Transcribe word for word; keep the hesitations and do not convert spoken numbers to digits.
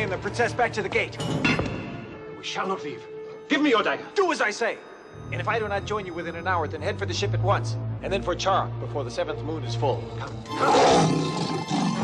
and the princess back to the gate. We shall not leave. Give me your dagger. Do as I say. And if I do not join you within an hour, then head for the ship at once. And then for Char before the seventh moon is full. Come. Come.